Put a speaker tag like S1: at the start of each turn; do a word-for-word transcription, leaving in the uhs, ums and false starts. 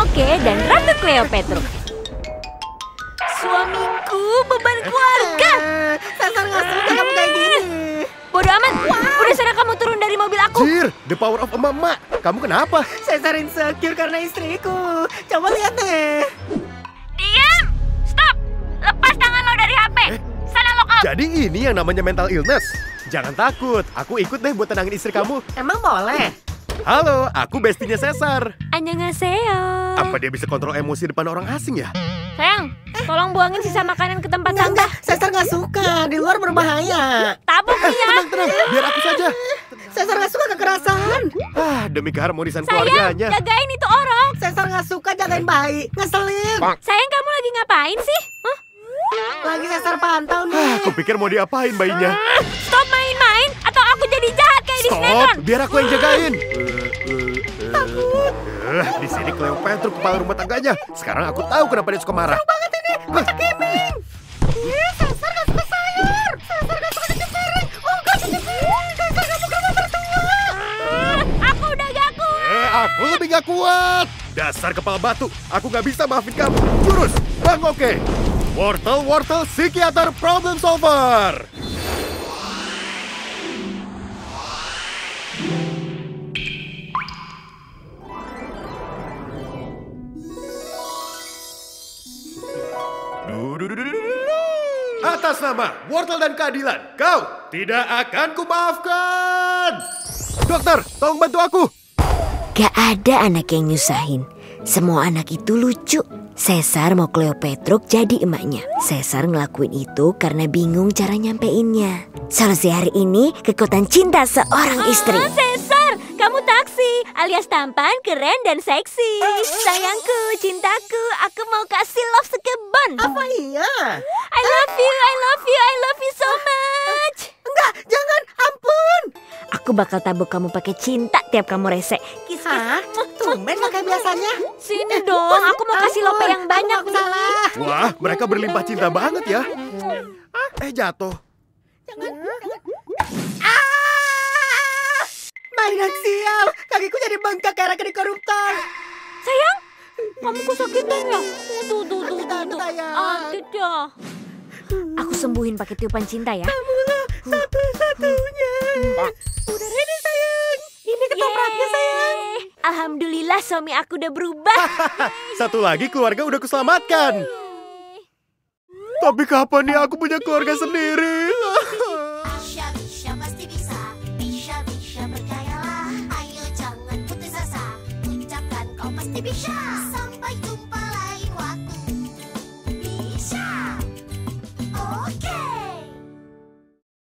S1: Pinoke dan Ratu Cleopatra. Suamiku, beban keluarga.
S2: Sesar nggak suka kamu kayak gini.
S1: Bodoh amat. Udah sana kamu turun dari mobil aku.
S3: Jir, the power of emak-emak. Kamu kenapa?
S2: Sesar insecure karena istriku. Coba lihat deh.
S1: Diam! Stop! Lepas tangan lo dari H P.
S3: Eh?
S1: Sana lock out.
S3: Jadi ini yang namanya mental illness. Jangan takut, aku ikut deh buat tenangin istri kamu.
S2: Emang boleh?
S3: Halo, aku bestinya Cesar.
S1: Annyeonghaseyo.
S3: Apa dia bisa kontrol emosi depan orang asing ya?
S1: Sayang, tolong buangin sisa makanan ke tempat
S2: Enggak,
S1: sampah.
S2: enggak. Sesar nggak suka. Di luar berbahaya.
S1: Tabuk
S3: Eh,
S1: dia.
S3: tenang, tenang, biar aku saja.
S2: Sesar nggak suka kekerasan.
S3: Ah, demi keharmonisan
S1: Sayang,
S3: keluarganya.
S1: jagain itu orang.
S2: Sesar nggak suka jagain bayi. Ngeselin.
S1: Sayang, kamu lagi ngapain sih? Hah?
S2: Lagi Sesar pantau
S3: Ah,
S2: nih.
S3: aku pikir mau diapain bayinya.
S1: Stop main-main atau aku jadi jahat kayak di sinetron.
S3: Stop, biar aku yang jagain. Takut. Eh, di sini Cleopatra kepala rumah tangganya. Sekarang aku tahu kenapa dia suka marah.
S2: Banget ini. Kocak gaming. Ih, Sesar nggak suka sayur. Sesar nggak suka cuci piring. Oh, nggak cuci piring. Sesar nggak suka rumah mertua.
S1: Ah, aku udah gak kuat.
S3: Eh, aku lebih gak kuat. Dasar kepala batu, aku gak bisa maafin kamu. Jurus, Bang Oke. Wortel, wortel, psikiater problem solver. Atas nama wortel dan keadilan, kau tidak akan kumaafkan. Dokter, tolong bantu aku.
S4: Gak ada anak yang nyusahin. Semua anak itu lucu. Sesar mau Cleopatra jadi emaknya. Sesar ngelakuin itu karena bingung cara nyampeinnya. Solusi hari ini kekuatan cinta seorang istri.
S1: Ah, Cesar, kamu taksi alias tampan, keren, dan seksi. Sayangku, cintaku, aku mau kasih love sekebon.
S2: Apa iya?
S1: I love you, I love you, I love you so much.
S2: Enggak, jangan. Ampun.
S4: Aku bakal tabuk kamu pakai cinta tiap kamu rese. Kiss, kiss.
S2: Hah? Tumben nggak kayak biasanya.
S1: Sini dong, aku mau kasih lope yang banyak
S2: Aku
S1: nih.
S2: salah.
S3: Wah, mereka berlimpah cinta banget ya. Eh, jatuh.
S2: Jangan, jangan. Ah! Mainan sial. Kakiku jadi bengkak kayak rakyat koruptor.
S1: Sayang, kamu kesakitan ya? Tuh, tuh, tuh, tuh, tuh.
S2: Sayang.
S1: Ah, tidak.
S4: Aku sembuhin pakai tiupan cinta ya.
S2: Kamulah satu-satunya. Udah ready sayang. Ini ketopraknya sayang.
S1: Yeay. Alhamdulillah suami aku udah berubah.
S3: Satu lagi keluarga udah kuselamatkan. Tapi kapan nih aku punya keluarga sendiri?
S5: Bisa, bisa, pasti bisa. Bisa, bisa, percayalah. Ayo jangan putus asa. Ucapkan kau pasti bisa. Sampai jumpa